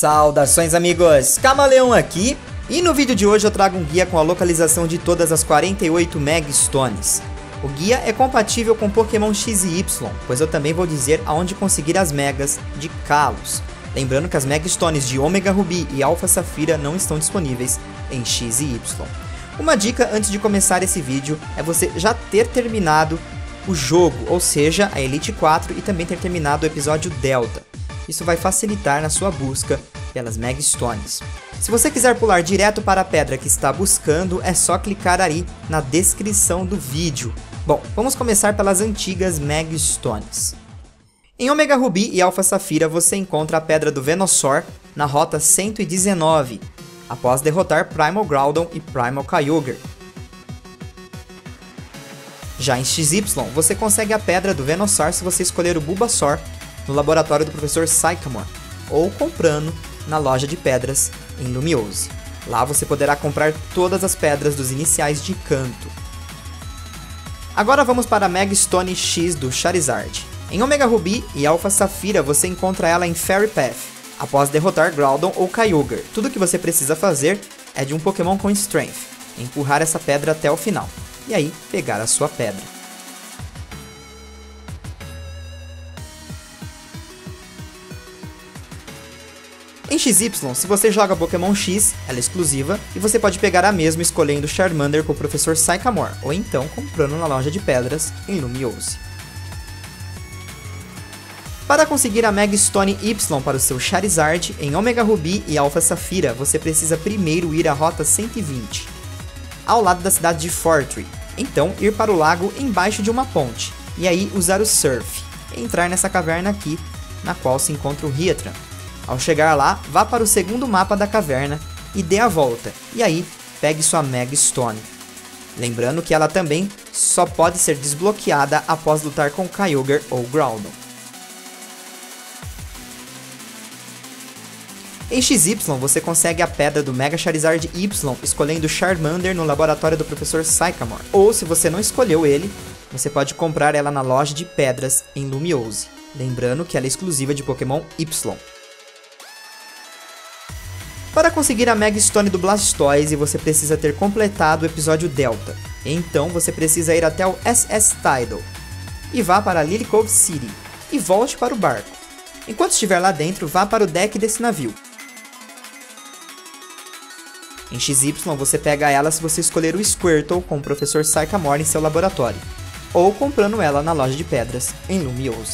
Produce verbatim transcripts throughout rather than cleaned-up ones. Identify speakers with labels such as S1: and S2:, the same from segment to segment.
S1: Saudações amigos, Camaleão aqui, e no vídeo de hoje eu trago um guia com a localização de todas as quarenta e oito Mega Stones. O guia é compatível com Pokémon X e Y, pois eu também vou dizer aonde conseguir as Megas de Kalos. Lembrando que as Mega Stones de Omega Ruby e Alpha Safira não estão disponíveis em X e Y. Uma dica antes de começar esse vídeo é você já ter terminado o jogo, ou seja, a Elite quatro, e também ter terminado o episódio Delta. Isso vai facilitar na sua busca pelas Mega Stones. Se você quiser pular direto para a pedra que está buscando, é só clicar aí na descrição do vídeo. Bom, vamos começar pelas antigas Mega Stones. Em Omega Ruby e Alpha Safira você encontra a Pedra do Venusaur na rota cento e dezenove, após derrotar Primal Groudon e Primal Kyogre. Já em X Y, você consegue a Pedra do Venusaur se você escolher o Bulbasaur no laboratório do professor Sycamore, ou comprando na loja de pedras em Lumiose. Lá você poderá comprar todas as pedras dos iniciais de Kanto. Agora vamos para a Mega Stone X do Charizard. Em Omega Ruby e Alpha Safira você encontra ela em Fairy Path, após derrotar Groudon ou Kyogre. Tudo que você precisa fazer é de um Pokémon com Strength, empurrar essa pedra até o final, e aí pegar a sua pedra. Em X Y, se você joga Pokémon X, ela é exclusiva, e você pode pegar a mesma escolhendo Charmander com o professor Sycamore, ou então comprando na loja de pedras em Lumiose. Para conseguir a Mega Stone Y para o seu Charizard, em Omega Ruby e Alpha Safira, você precisa primeiro ir à rota cento e vinte, ao lado da cidade de Fortree. Então, ir para o lago embaixo de uma ponte, e aí usar o Surf, e entrar nessa caverna aqui, na qual se encontra o Heatran. Ao chegar lá, vá para o segundo mapa da caverna e dê a volta, e aí pegue sua Mega Stone. Lembrando que ela também só pode ser desbloqueada após lutar com Kyogre ou Groudon. Em X Y você consegue a pedra do Mega Charizard Y escolhendo Charmander no laboratório do professor Sycamore, ou se você não escolheu ele, você pode comprar ela na loja de pedras em Lumiose. Lembrando que ela é exclusiva de Pokémon Y. Para conseguir a Mega Stone do Blastoise, você precisa ter completado o episódio Delta. Então você precisa ir até o S S Tidal, e vá para Lily Cove City, e volte para o barco. Enquanto estiver lá dentro, vá para o deck desse navio. Em X Y você pega ela se você escolher o Squirtle com o professor Sycamore em seu laboratório, ou comprando ela na loja de pedras em Lumiose.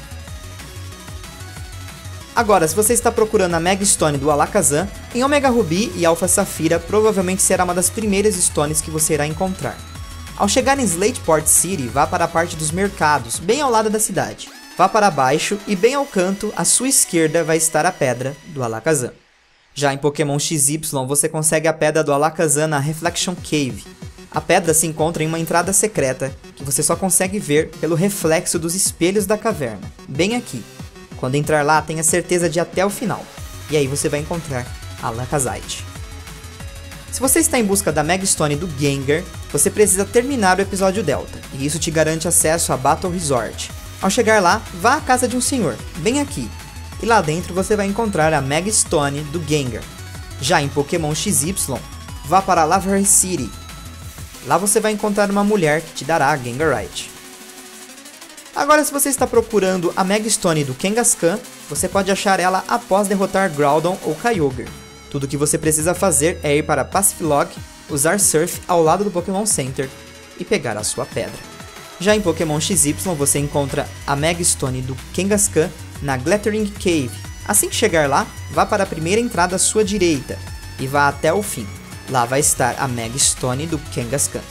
S1: Agora, se você está procurando a Mega Stone do Alakazam, em Omega Ruby e Alpha Safira provavelmente será uma das primeiras Stones que você irá encontrar. Ao chegar em Slateport City, vá para a parte dos mercados, bem ao lado da cidade. Vá para baixo e bem ao canto, à sua esquerda, vai estar a Pedra do Alakazam. Já em Pokémon X Y, você consegue a Pedra do Alakazam na Reflection Cave. A pedra se encontra em uma entrada secreta, que você só consegue ver pelo reflexo dos espelhos da caverna, bem aqui. Quando entrar lá, tenha certeza de ir até o final, e aí você vai encontrar a Alakazite. Se você está em busca da Mega Stone do Gengar, você precisa terminar o episódio Delta, e isso te garante acesso a Battle Resort. Ao chegar lá, vá à casa de um senhor, bem aqui, e lá dentro você vai encontrar a Mega Stone do Gengar. Já em Pokémon X Y, vá para Lavery City. Lá você vai encontrar uma mulher que te dará a Gengarite. Agora, se você está procurando a Mega Stone do Kangaskhan, você pode achar ela após derrotar Groudon ou Kyogre. Tudo o que você precisa fazer é ir para Paciflog, usar Surf ao lado do Pokémon Center e pegar a sua pedra. Já em Pokémon X Y você encontra a Mega Stone do Kangaskhan na Glittering Cave. Assim que chegar lá, vá para a primeira entrada à sua direita e vá até o fim. Lá vai estar a Mega Stone do Kangaskhan.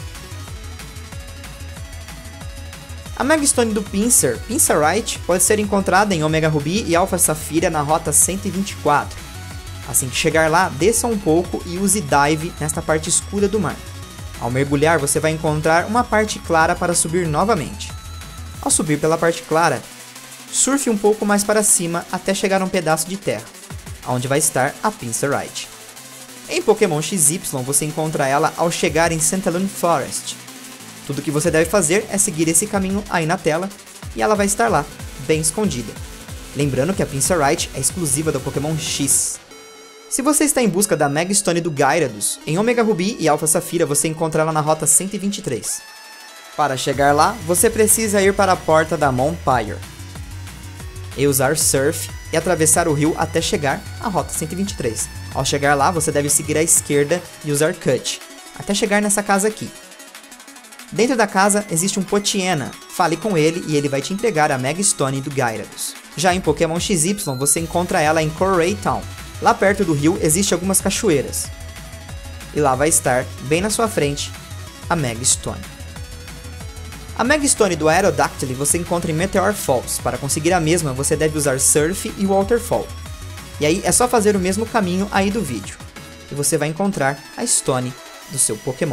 S1: A Mega Stone do Pinsir, Pinsirite, pode ser encontrada em Omega Ruby e Alpha Safira na rota cento e vinte e quatro. Assim que chegar lá, desça um pouco e use Dive nesta parte escura do mar. Ao mergulhar, você vai encontrar uma parte clara para subir novamente. Ao subir pela parte clara, surfe um pouco mais para cima até chegar a um pedaço de terra, onde vai estar a Pinsirite. Em Pokémon X Y, você encontra ela ao chegar em Centelune Forest. Tudo que você deve fazer é seguir esse caminho aí na tela, e ela vai estar lá, bem escondida. Lembrando que a Pinsirite é exclusiva do Pokémon X. Se você está em busca da Mega Stone do Gyarados, em Omega Ruby e Alpha Safira você encontra ela na rota cento e vinte e três. Para chegar lá, você precisa ir para a porta da Mount Pyre e usar Surf e atravessar o rio até chegar à rota cento e vinte e três. Ao chegar lá, você deve seguir à esquerda e usar Cut, até chegar nessa casa aqui. Dentro da casa existe um Potiena, fale com ele e ele vai te entregar a Mega Stone do Gyarados. Já em Pokémon X Y, você encontra ela em Corray Town. Lá perto do rio existem algumas cachoeiras. E lá vai estar, bem na sua frente, a Mega Stone. A Mega Stone do Aerodactyl você encontra em Meteor Falls. Para conseguir a mesma, você deve usar Surf e Waterfall. E aí é só fazer o mesmo caminho aí do vídeo. E você vai encontrar a Stone do seu Pokémon.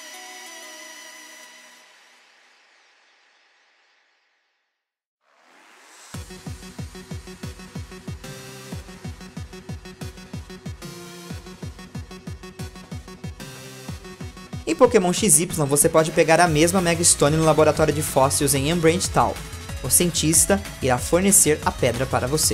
S1: Em Pokémon X Y, você pode pegar a mesma Mega Stone no laboratório de fósseis em Umbreon Town. O cientista irá fornecer a pedra para você.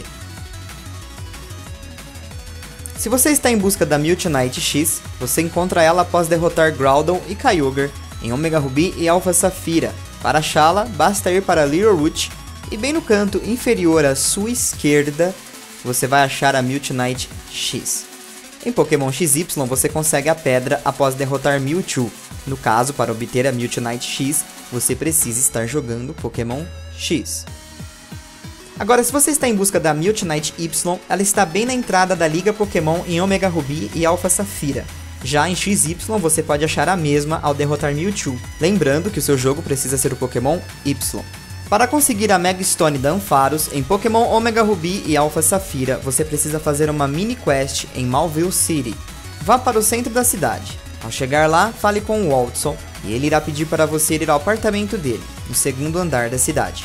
S1: Se você está em busca da Mewtwo X, você encontra ela após derrotar Groudon e Kyogre em Omega Ruby e Alpha Safira. Para achá-la, basta ir para Littleroot e bem no canto inferior à sua esquerda, você vai achar a Mewtwo X. Em Pokémon X Y, você consegue a pedra após derrotar Mewtwo. No caso, para obter a Mewtwo X, você precisa estar jogando Pokémon X. Agora, se você está em busca da Mewtwo Y, ela está bem na entrada da Liga Pokémon em Omega Ruby e Alpha Safira. Já em X Y, você pode achar a mesma ao derrotar Mewtwo. Lembrando que o seu jogo precisa ser o Pokémon Y. Para conseguir a Mega Stone da Ampharos, em Pokémon Omega Ruby e Alpha Safira, você precisa fazer uma mini quest em Mauville City. Vá para o centro da cidade. Ao chegar lá, fale com o Waltson e ele irá pedir para você ir ao apartamento dele, no segundo andar da cidade.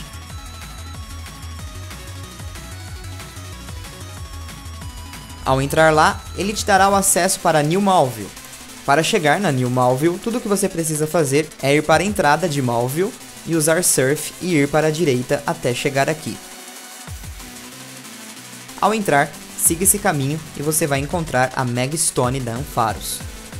S1: Ao entrar lá, ele te dará o acesso para New Mauville. Para chegar na New Mauville, tudo o que você precisa fazer é ir para a entrada de Mauville e usar Surf e ir para a direita até chegar aqui. Ao entrar, siga esse caminho e você vai encontrar a Mega Stone da Ampharos.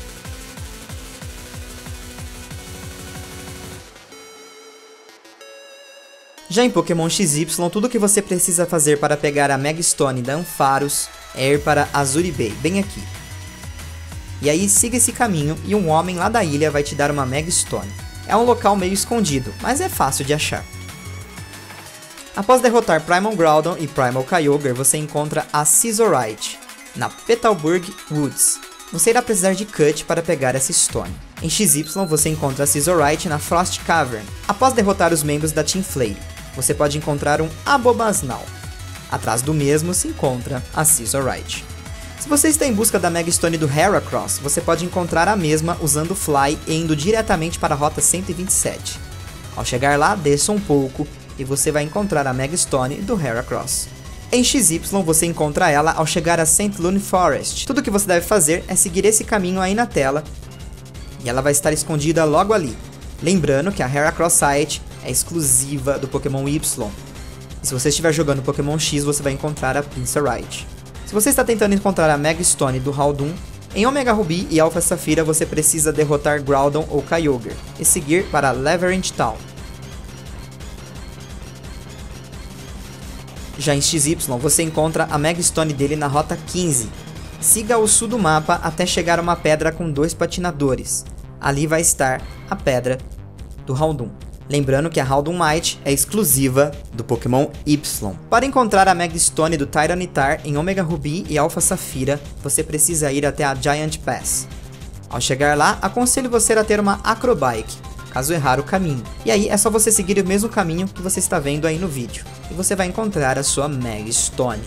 S1: Já em Pokémon X Y, tudo o que você precisa fazer para pegar a Mega Stone da Ampharos é ir para Azuri Bay, bem aqui. E aí siga esse caminho e um homem lá da ilha vai te dar uma Mega Stone. É um local meio escondido, mas é fácil de achar. Após derrotar Primal Groudon e Primal Kyogre, você encontra a Scissorite, na Petalburg Woods. Você irá precisar de Cut para pegar essa Stone. Em X Y, você encontra a Scissorite na Frost Cavern. Após derrotar os membros da Team Flame, você pode encontrar um Abobasnal. Atrás do mesmo se encontra a Scissorite. Se você está em busca da Mega Stone do Heracross, você pode encontrar a mesma usando Fly e indo diretamente para a rota cento e vinte e sete. Ao chegar lá, desça um pouco e você vai encontrar a Mega Stone do Heracross. Em X Y, você encontra ela ao chegar a Saint Lune Forest. Tudo o que você deve fazer é seguir esse caminho aí na tela e ela vai estar escondida logo ali. Lembrando que a Heracross Site é exclusiva do Pokémon Y. E se você estiver jogando Pokémon X, você vai encontrar a Pinsirite. Se você está tentando encontrar a Mega Stone do Houndoom, em Omega Ruby e Alpha Safira você precisa derrotar Groudon ou Kyogre e seguir para Labyrinth Town. Já em X Y você encontra a Mega Stone dele na rota quinze. Siga o sul do mapa até chegar a uma pedra com dois patinadores. Ali vai estar a pedra do Houndoom. Lembrando que a Houndoomite é exclusiva do Pokémon Y. Para encontrar a Mega Stone do Tyranitar em Omega Ruby e Alpha Safira, você precisa ir até a Giant Pass. Ao chegar lá, aconselho você a ter uma Acrobike, caso errar o caminho. E aí é só você seguir o mesmo caminho que você está vendo aí no vídeo. E você vai encontrar a sua Mega Stone.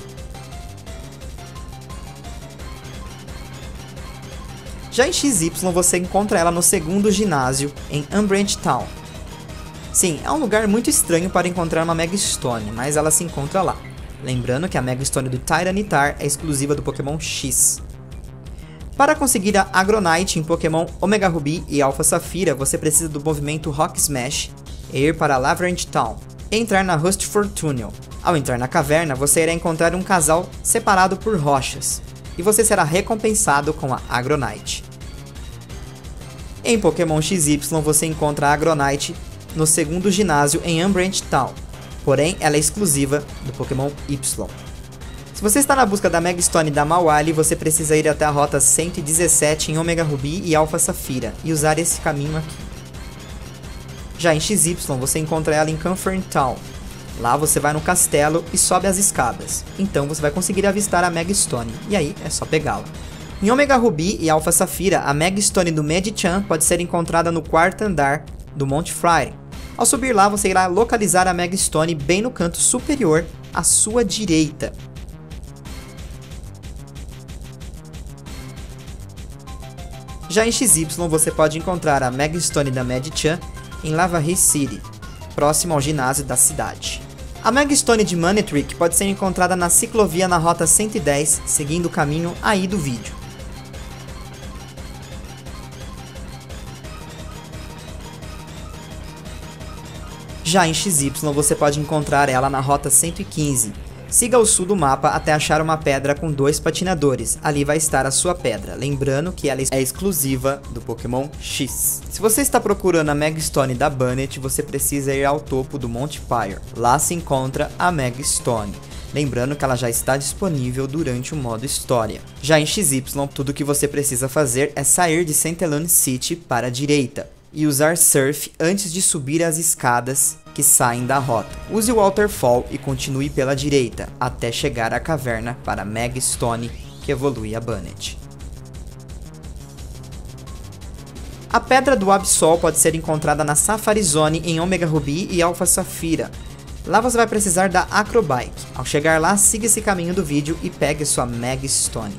S1: Já em X Y você encontra ela no segundo ginásio, em Umbreon Town. Sim, é um lugar muito estranho para encontrar uma Mega Stone, mas ela se encontra lá. Lembrando que a Mega Stone do Tyranitar é exclusiva do Pokémon X. Para conseguir a Agronite em Pokémon Omega Ruby e Alpha Safira, você precisa do movimento Rock Smash e ir para Labyrinth Town e entrar na Rustford Tunnel. Ao entrar na caverna, você irá encontrar um casal separado por rochas, e você será recompensado com a Agronite. Em Pokémon X Y você encontra a Agronite no segundo ginásio em Umbreon Town, porém ela é exclusiva do Pokémon Y. Se você está na busca da Mega Stone da Mawali, você precisa ir até a rota cento e dezessete em Omega Ruby e Alpha Safira e usar esse caminho aqui. Já em X Y você encontra ela em Comfort Town. Lá você vai no castelo e sobe as escadas, então você vai conseguir avistar a Mega Stone, e aí é só pegá-la. Em Omega Ruby e Alpha Safira, a Mega Stone do Medicham pode ser encontrada no quarto andar do Monte Friday. Ao subir lá, você irá localizar a Mega Stone bem no canto superior à sua direita. Já em X Y você pode encontrar a Mega Stone da Medicham em Lavarry City, próximo ao ginásio da cidade. A Mega Stone de Manectric pode ser encontrada na ciclovia na rota cento e dez, seguindo o caminho aí do vídeo. Já em X Y você pode encontrar ela na rota cento e quinze. Siga ao sul do mapa até achar uma pedra com dois patinadores, ali vai estar a sua pedra, lembrando que ela é exclusiva do Pokémon X. Se você está procurando a Mega Stone da Bannet, você precisa ir ao topo do Monte Pyre, lá se encontra a Mega Stone. Lembrando que ela já está disponível durante o modo história. Já em X Y, tudo que você precisa fazer é sair de Centelone City para a direita e usar Surf antes de subir as escadas que saem da rota. Use o Waterfall e continue pela direita, até chegar à caverna para a Mega Stone, que evolui a Bannet. A Pedra do Absol pode ser encontrada na Safari Zone em Omega Ruby e Alpha Safira. Lá você vai precisar da Acrobike. Ao chegar lá, siga esse caminho do vídeo e pegue sua Mega Stone.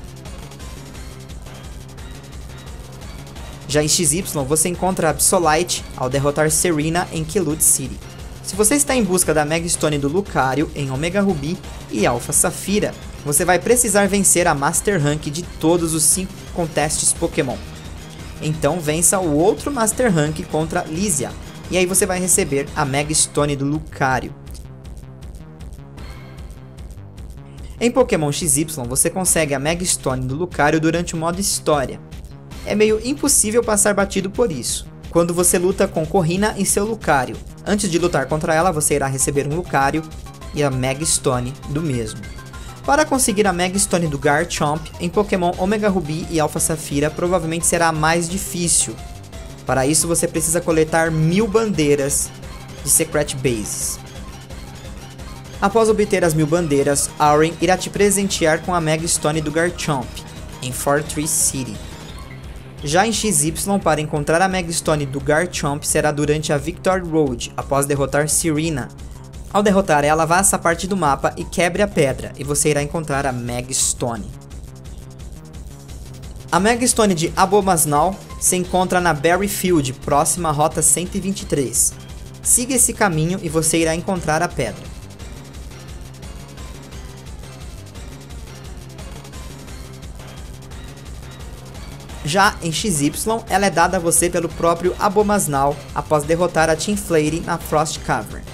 S1: Já em X Y você encontra a Absolite ao derrotar Serena em Kelut City. Se você está em busca da Mega Stone do Lucario em Omega Ruby e Alpha Safira, você vai precisar vencer a Master Rank de todos os cinco contestes Pokémon. Então vença o outro Master Rank contra Lysia, e aí você vai receber a Mega Stone do Lucario. Em Pokémon X Y você consegue a Mega Stone do Lucario durante o modo história. É meio impossível passar batido por isso, quando você luta com Corrina e seu Lucario. Antes de lutar contra ela, você irá receber um Lucario e a Mega Stone do mesmo. Para conseguir a Mega Stone do Garchomp, em Pokémon Omega Ruby e Alpha Safira provavelmente será mais difícil. Para isso você precisa coletar mil bandeiras de Secret Bases. Após obter as mil bandeiras, Auron irá te presentear com a Mega Stone do Garchomp, em Fortress City. Já em X Y, para encontrar a Mega Stone do Garchomp será durante a Victory Road, após derrotar Serena. Ao derrotar ela, vá a essa parte do mapa e quebre a pedra, e você irá encontrar a Mega Stone. A Mega Stone de Abomasnow se encontra na Berry Field, próxima à rota cento e vinte e três. Siga esse caminho e você irá encontrar a pedra. Já em X Y, ela é dada a você pelo próprio Abomasnow após derrotar a Team Flare na Frost Cavern.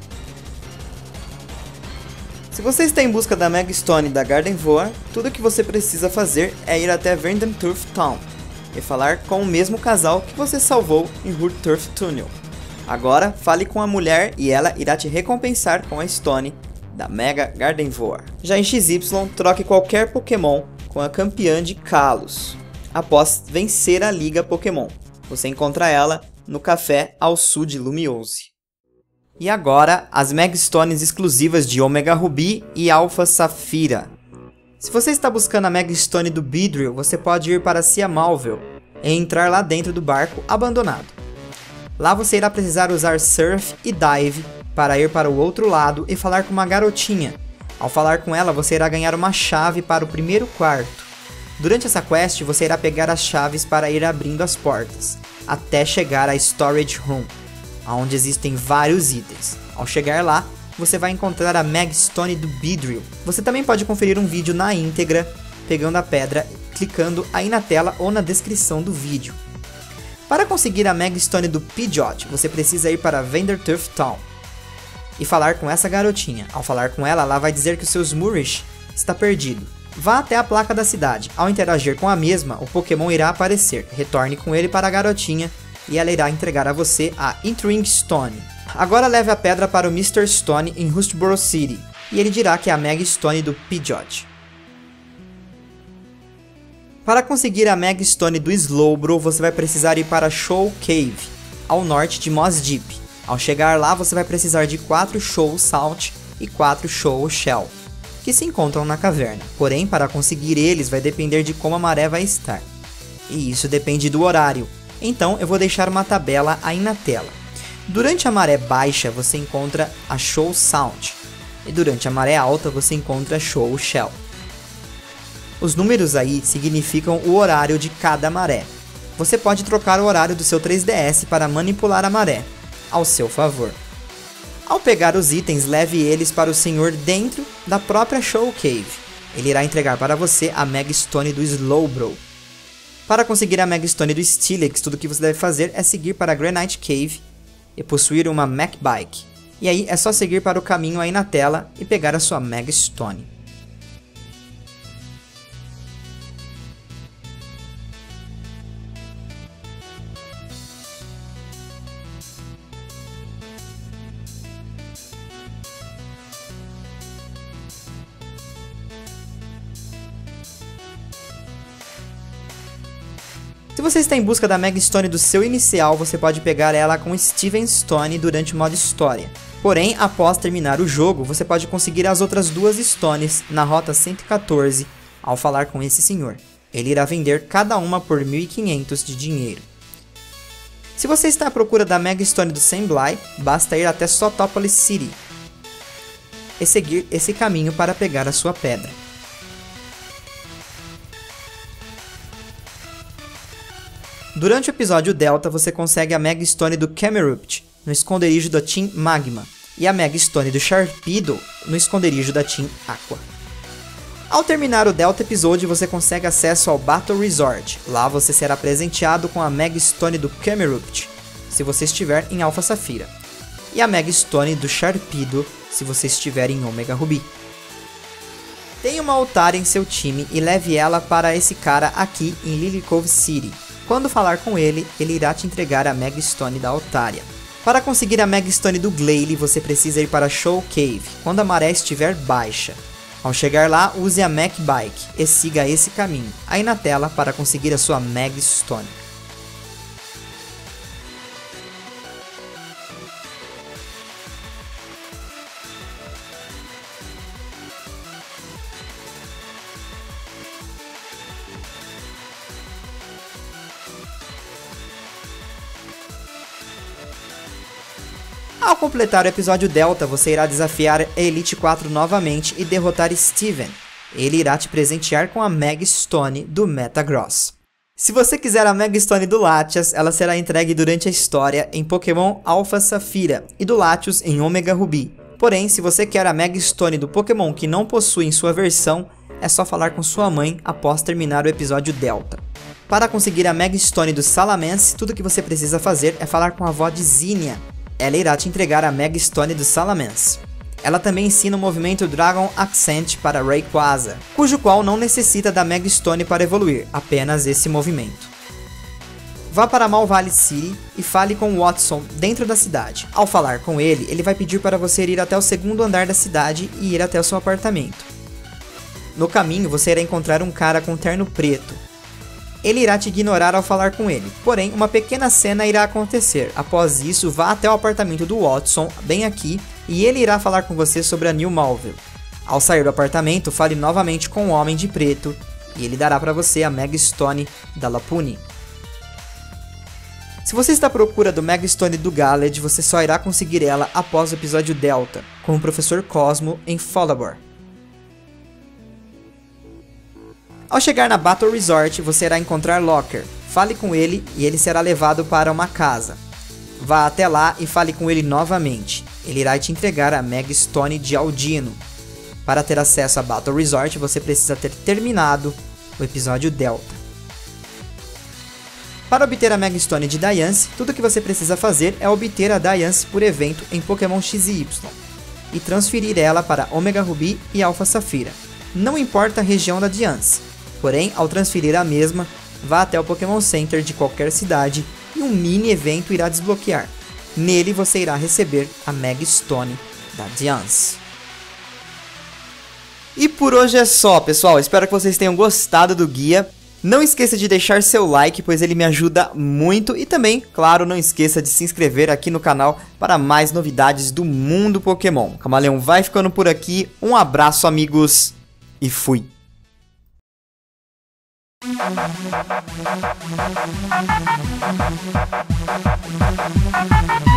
S1: Se você está em busca da Mega Stone da Gardevoir, tudo o que você precisa fazer é ir até Verdanturf Town e falar com o mesmo casal que você salvou em Hurturf Tunnel. Agora, fale com a mulher e ela irá te recompensar com a Stone da Mega Gardevoir. Já em X Y, troque qualquer Pokémon com a campeã de Kalos. Após vencer a Liga Pokémon, você encontra ela no café ao sul de Lumiose. E agora, as Mega Stones exclusivas de Omega Ruby e Alpha Safira. Se você está buscando a Mega Stone do Beedrill, você pode ir para Ciamalville e entrar lá dentro do barco abandonado. Lá você irá precisar usar Surf e Dive para ir para o outro lado e falar com uma garotinha. Ao falar com ela, você irá ganhar uma chave para o primeiro quarto. Durante essa quest, você irá pegar as chaves para ir abrindo as portas, até chegar a Storage Room, onde existem vários itens. Ao chegar lá, você vai encontrar a Mega Stone do Beedrill. Você também pode conferir um vídeo na íntegra, pegando a pedra, clicando aí na tela ou na descrição do vídeo. Para conseguir a Mega Stone do Pidgeot, você precisa ir para Verdanturf Town. e falar com essa garotinha. Ao falar com ela, ela vai dizer que o seu Smurish está perdido. Vá até a placa da cidade. Ao interagir com a mesma, o Pokémon irá aparecer. Retorne com ele para a garotinha e ela irá entregar a você a Entering Stone. Agora leve a pedra para o mister Stone em Rustboro City e ele dirá que é a Mega Stone do Pidgeot. Para conseguir a Mega Stone do Slowbro, você vai precisar ir para Shoal Cave, ao norte de Moss Deep. Ao chegar lá, você vai precisar de quatro Shoal Salt e quatro Shoal Shell, que se encontram na caverna. Porém, para conseguir eles vai depender de como a maré vai estar. E isso depende do horário. Então eu vou deixar uma tabela aí na tela. Durante a maré baixa você encontra a Shoal Salt. E durante a maré alta você encontra a Shoal Shell. Os números aí significam o horário de cada maré. Você pode trocar o horário do seu três D S para manipular a maré, ao seu favor. Ao pegar os itens, leve eles para o senhor dentro da própria Shoal Cave. Ele irá entregar para você a Mega Stone do Slowbro. Para conseguir a Mega Stone do Steelix, tudo que você deve fazer é seguir para a Granite Cave e possuir uma Mach Bike. E aí é só seguir para o caminho aí na tela e pegar a sua Mega Stone. Se você está em busca da Mega Stone do seu inicial, você pode pegar ela com Steven Stone durante o modo história. Porém, após terminar o jogo, você pode conseguir as outras duas Stones na rota cento e quatorze ao falar com esse senhor. Ele irá vender cada uma por mil e quinhentos de dinheiro. Se você está à procura da Mega Stone do Sandbly, basta ir até Sotopolis City e seguir esse caminho para pegar a sua pedra. Durante o episódio Delta, você consegue a Mega Stone do Camerupt no esconderijo da Team Magma e a Mega Stone do Sharpedo no esconderijo da Team Aqua. Ao terminar o Delta Episode, você consegue acesso ao Battle Resort. Lá você será presenteado com a Mega Stone do Camerupt, se você estiver em Alpha Safira, e a Mega Stone do Sharpedo, se você estiver em Omega Ruby. Tenha uma Altaria em seu time e leve ela para esse cara aqui em Lily Cove City. Quando falar com ele, ele irá te entregar a Mega Stone da Altaria. Para conseguir a Mega Stone do Glalie, você precisa ir para Shoal Cave, quando a maré estiver baixa. Ao chegar lá, use a Mach Bike e siga esse caminho, aí na tela, para conseguir a sua Mega Stone. Ao completar o episódio Delta, você irá desafiar a Elite quatro novamente e derrotar Steven. Ele irá te presentear com a Mega Stone do Metagross. Se você quiser a Mega Stone do Latias, ela será entregue durante a história em Pokémon Alpha Safira e do Latios em Omega Ruby. Porém, se você quer a Mega Stone do Pokémon que não possui em sua versão, é só falar com sua mãe após terminar o episódio Delta. Para conseguir a Mega Stone do Salamence, tudo que você precisa fazer é falar com a avó de Zinnia. Ela irá te entregar a Mega Stone do Salamence. Ela também ensina o movimento Dragon Accent para Rayquaza, cujo qual não necessita da Mega Stone para evoluir, apenas esse movimento. Vá para Mal Valley City e fale com Watson dentro da cidade. Ao falar com ele, ele vai pedir para você ir até o segundo andar da cidade e ir até o seu apartamento. No caminho, você irá encontrar um cara com terno preto. Ele irá te ignorar ao falar com ele, porém uma pequena cena irá acontecer. Após isso, vá até o apartamento do Watson, bem aqui, e ele irá falar com você sobre a New Malville. Ao sair do apartamento, fale novamente com o Homem de Preto, e ele dará para você a Mega Stone da Lapuni. Se você está à procura do Mega Stone do Galed, você só irá conseguir ela após o episódio Delta, com o professor Cosmo em Folabor. Ao chegar na Battle Resort, você irá encontrar Locker. Fale com ele e ele será levado para uma casa. Vá até lá e fale com ele novamente. Ele irá te entregar a Mega Stone de Aldino. Para ter acesso a Battle Resort, você precisa ter terminado o episódio Delta. Para obter a Mega Stone de Diancie, tudo que você precisa fazer é obter a Diancie por evento em Pokémon X e Y. e transferir ela para Omega Ruby e Alpha Safira. Não importa a região da Diancie, porém ao transferir a mesma, vá até o Pokémon Center de qualquer cidade e um mini evento irá desbloquear. Nele você irá receber a Mega Stone da Diancie. E por hoje é só, pessoal. Espero que vocês tenham gostado do guia. Não esqueça de deixar seu like, pois ele me ajuda muito. E também, claro, não esqueça de se inscrever aqui no canal para mais novidades do mundo Pokémon. Camaleão vai ficando por aqui. Um abraço, amigos, e fui!
S2: Thank you.